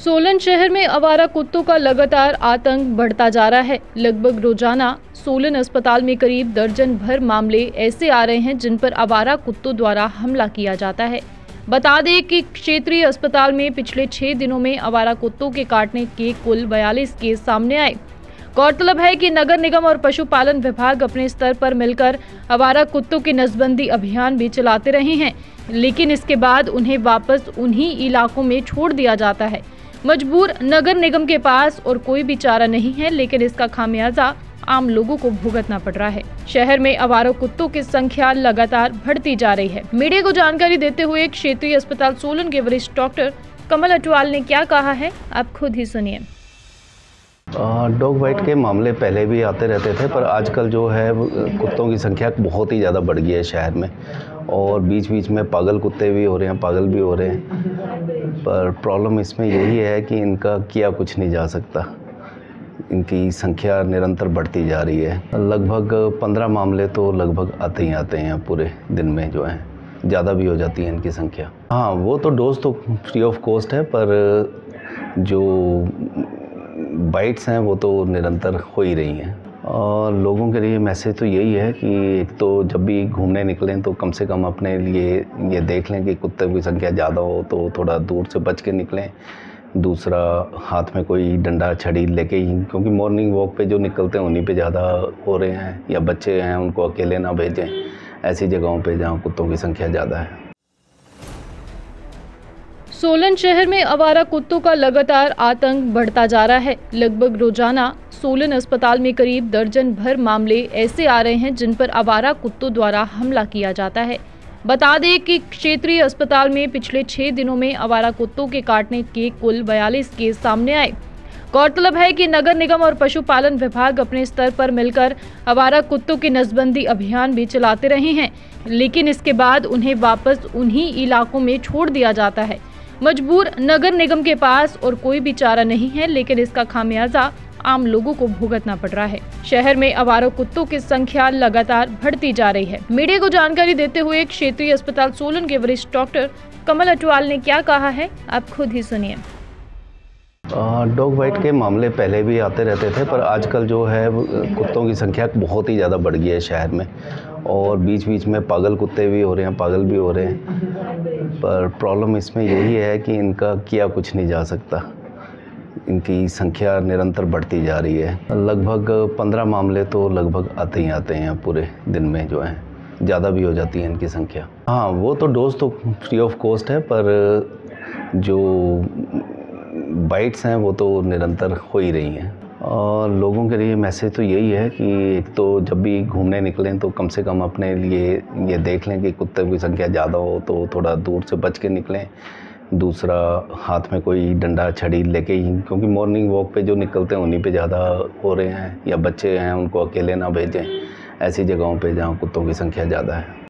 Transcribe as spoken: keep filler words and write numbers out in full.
सोलन शहर में आवारा कुत्तों का लगातार आतंक बढ़ता जा रहा है। लगभग रोजाना सोलन अस्पताल में करीब दर्जन भर मामले ऐसे आ रहे हैं जिन पर आवारा कुत्तों द्वारा हमला किया जाता है। बता दें कि क्षेत्रीय अस्पताल में पिछले छह दिनों में आवारा कुत्तों के काटने के कुल बयालीस केस सामने आए। गौरतलब है कि नगर निगम और पशुपालन विभाग अपने स्तर पर मिलकर आवारा कुत्तों की नसबंदी अभियान भी चलाते रहे हैं, लेकिन इसके बाद उन्हें वापस उन्हीं इलाकों में छोड़ दिया जाता है। मजबूर नगर निगम के पास और कोई भी चारा नहीं है, लेकिन इसका खामियाजा आम लोगों को भुगतना पड़ रहा है। शहर में आवारा कुत्तों की संख्या लगातार बढ़ती जा रही है। मीडिया को जानकारी देते हुए क्षेत्रीय अस्पताल सोलन के वरिष्ठ डॉक्टर कमल अटवाल ने क्या कहा है, आप खुद ही सुनिए। डॉग बाइट के मामले पहले भी आते रहते थे, पर आजकल जो है कुत्तों की संख्या बहुत ही ज़्यादा बढ़ गई है शहर में, और बीच बीच में पागल कुत्ते भी हो रहे हैं, पागल भी हो रहे हैं। पर प्रॉब्लम इसमें यही है कि इनका किया कुछ नहीं जा सकता। इनकी संख्या निरंतर बढ़ती जा रही है। लगभग पंद्रह मामले तो लगभग आते ही आते हैं पूरे दिन में, जो है ज़्यादा भी हो जाती है इनकी संख्या। हाँ, वो तो डोज तो फ्री ऑफ कॉस्ट है, पर जो बाइट्स हैं वो तो निरंतर हो ही रही हैं। और लोगों के लिए मैसेज तो यही है कि एक तो जब भी घूमने निकलें तो कम से कम अपने लिए ये देख लें कि कुत्ते की संख्या ज़्यादा हो तो थोड़ा दूर से बच के निकलें। दूसरा, हाथ में कोई डंडा छड़ी लेके ही, क्योंकि मॉर्निंग वॉक पे जो निकलते हैं उन्हीं पे ज़्यादा हो रहे हैं, या बच्चे हैं उनको अकेले ना भेजें ऐसी जगहों पे जहाँ कुत्तों की संख्या ज़्यादा है। सोलन शहर में आवारा कुत्तों का लगातार आतंक बढ़ता जा रहा है। लगभग रोजाना सोलन अस्पताल में करीब दर्जन भर मामले ऐसे आ रहे हैं जिन पर आवारा कुत्तों द्वारा हमला किया जाता है। बता दें कि क्षेत्रीय अस्पताल में पिछले छह दिनों में आवारा कुत्तों के काटने के कुल बयालीस केस सामने आए। गौरतलब है कि नगर निगम और पशुपालन विभाग अपने स्तर पर मिलकर आवारा कुत्तों की नसबंदी अभियान भी चलाते रहे हैं, लेकिन इसके बाद उन्हें वापस उन्हीं इलाकों में छोड़ दिया जाता है। मजबूर नगर निगम के पास और कोई भी चारा नहीं है, लेकिन इसका खामियाजा आम लोगों को भुगतना पड़ रहा है। शहर में आवारा कुत्तों की संख्या लगातार बढ़ती जा रही है। मीडिया को जानकारी देते हुए क्षेत्रीय अस्पताल सोलन के वरिष्ठ डॉक्टर कमल अटवाल ने क्या कहा है, आप खुद ही सुनिए। डॉग बाइट के मामले पहले भी आते रहते थे, पर आजकल जो है कुत्तों की संख्या बहुत ही ज़्यादा बढ़ गई है शहर में, और बीच बीच में पागल कुत्ते भी हो रहे हैं, पागल भी हो रहे हैं। पर प्रॉब्लम इसमें यही है कि इनका किया कुछ नहीं जा सकता। इनकी संख्या निरंतर बढ़ती जा रही है। लगभग पंद्रह मामले तो लगभग आते ही आते हैं पूरे दिन में, जो है ज़्यादा भी हो जाती है इनकी संख्या। हाँ, वो तो डोज तो फ्री ऑफ कॉस्ट है, पर जो बाइट्स हैं वो तो निरंतर हो ही रही हैं। और लोगों के लिए मैसेज तो यही है कि एक तो जब भी घूमने निकलें तो कम से कम अपने लिए ये देख लें कि कुत्ते की संख्या ज़्यादा हो तो थोड़ा दूर से बच के निकलें। दूसरा, हाथ में कोई डंडा छड़ी लेके ही, क्योंकि मॉर्निंग वॉक पे जो निकलते हैं उन्हीं पे ज़्यादा हो रहे हैं, या बच्चे हैं उनको अकेले ना भेजें ऐसी जगहों पे जहाँ कुत्तों की संख्या ज़्यादा है।